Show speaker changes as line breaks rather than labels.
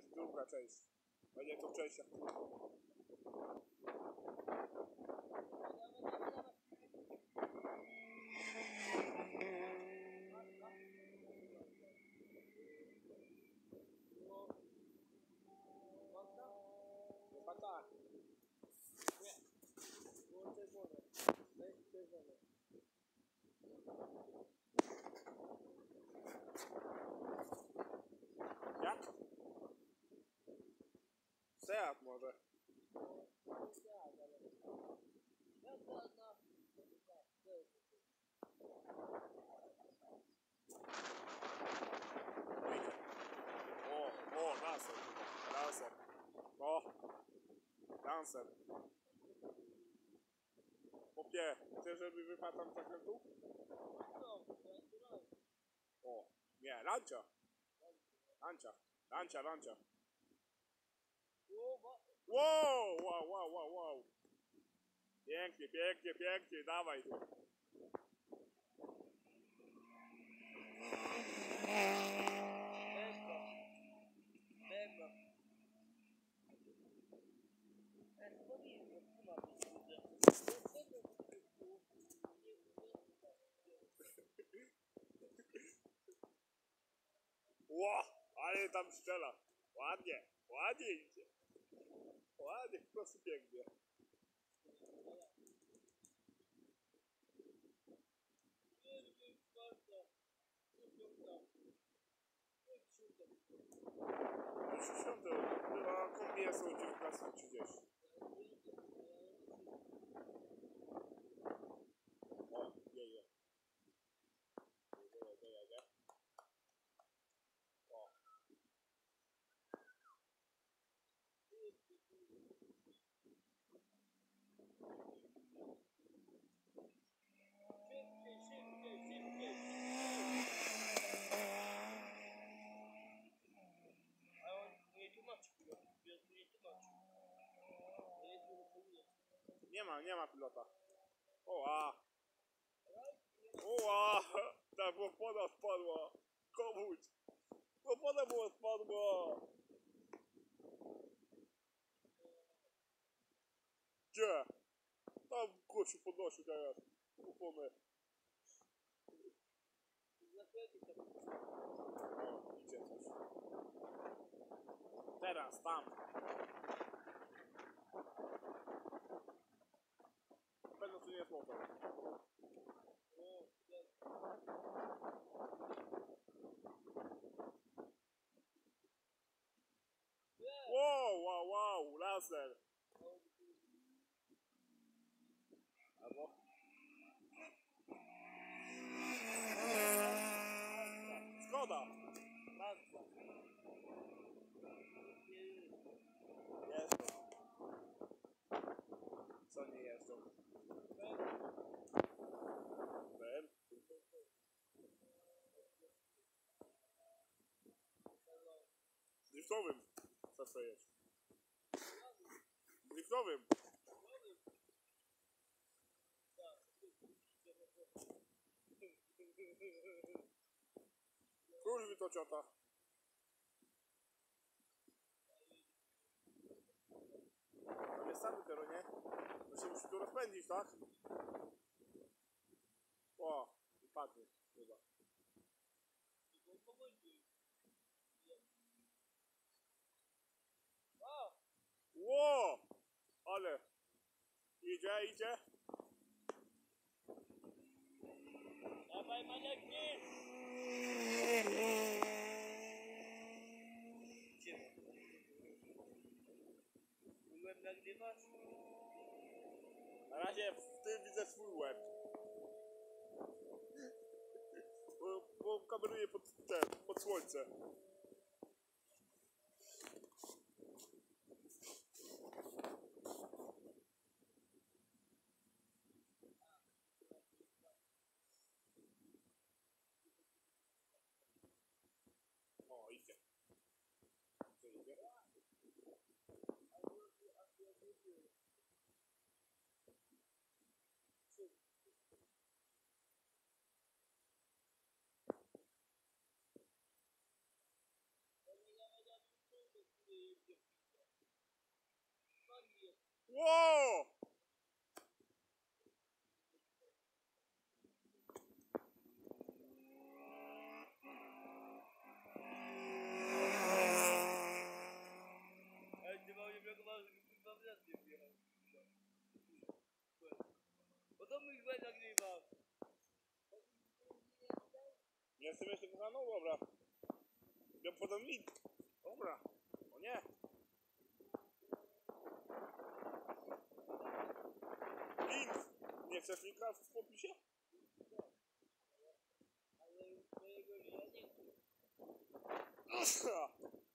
druga część. Będzie to w częściach. Tak. Nie. Było czerwone. Jest czerwone. Jak? Seat może. O, Lancer. Lancer. O, Lancer. Popie, chcesz, żeby wypadł tam zakrętu? O, nie, Lancia. Lancia. Lancia, Lancia. Wow, wow, wow, wow, wow. Pięknie, pięknie, pięknie, dawaj tu. Ło, ale tam strzela. Ładnie, ładnie idzie. Ładnie, po prostu pięknie. Dziesiąte, chyba kombie są 19:30. O, jeje. Jeje. O. Nie ma pilota. Oła. Oła. Ta opona spadła. Komuś. Opona była spadła. Gdzie? Tam gościu podnosił teraz. Oponę. O, idzie coś. Teraz, tam. Pewno to nie jest motor. Wow, wow, wow, laser. Albo? Skoda. Jeżdżą. Co nie jeżdżą? Ben? Driftowym. Co jest? Driftowym. Kurwi to ciota. Tam jest sam dopiero, nie? To się musi tu rozpędzić, tak? O, i padnie chyba. Ło! Ale idzie. Dawaj, maniaki! Łeb nagrywasz? Na razie w tym widzę swój łeb. Bo kameruję pod słońce. O, idzie. Co idzie? Wow!
Ale ty mam nie brakowało, żeby kurwa w las nie wjechał. Bo to mój złe nagrywa.
Nie chcę mieć tego kanału, dobra. Ja podam link. Dobra. O nie. Link. Nie chcesz linka w opisie?
Ale mojego ja nie chcę.